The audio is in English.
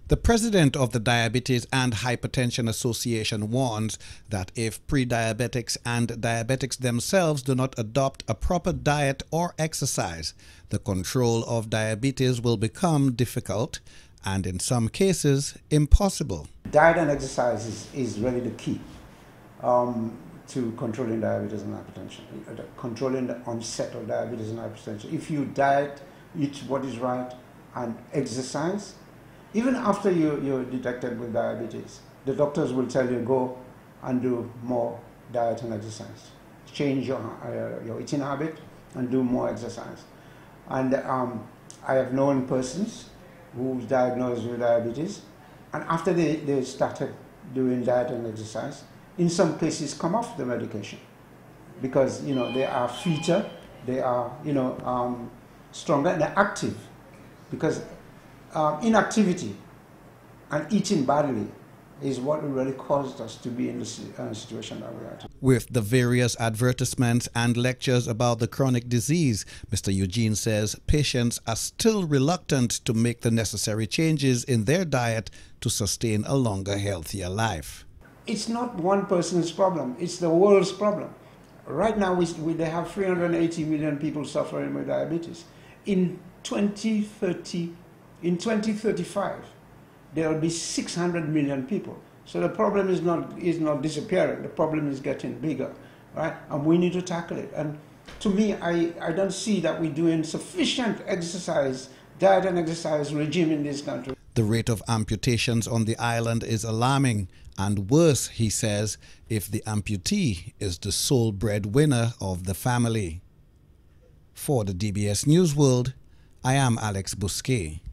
The president of the Diabetes and Hypertension Association warns that if pre-diabetics and diabetics themselves do not adopt a proper diet or exercise, the control of diabetes will become difficult and in some cases impossible. Diet and exercise is really the key to controlling diabetes and hypertension, controlling the onset of diabetes and hypertension. If you diet, eat what is right, and exercise, even after you're detected with diabetes, the doctors will tell you go and do more diet and exercise. Change your eating habit and do more exercise. And I have known persons who diagnosed with diabetes, and after they started doing diet and exercise, in some cases come off the medication because they are fitter, they are stronger, and they're active, because inactivity and eating badly is what really caused us to be in the situation that we are today. With the various advertisements and lectures about the chronic disease, Mr. Eugene says patients are still reluctant to make the necessary changes in their diet to sustain a longer, healthier life. It's not one person's problem, it's the world's problem. Right now they have 380 million people suffering with diabetes. In 2035, there will be 600 million people. So the problem is not disappearing. The problem is getting bigger, right? And we need to tackle it. And to me, I don't see that we're doing sufficient exercise, diet and exercise regime in this country. The rate of amputations on the island is alarming, and worse, he says, if the amputee is the sole breadwinner of the family. For the DBS News World, I am Alex Bousquet.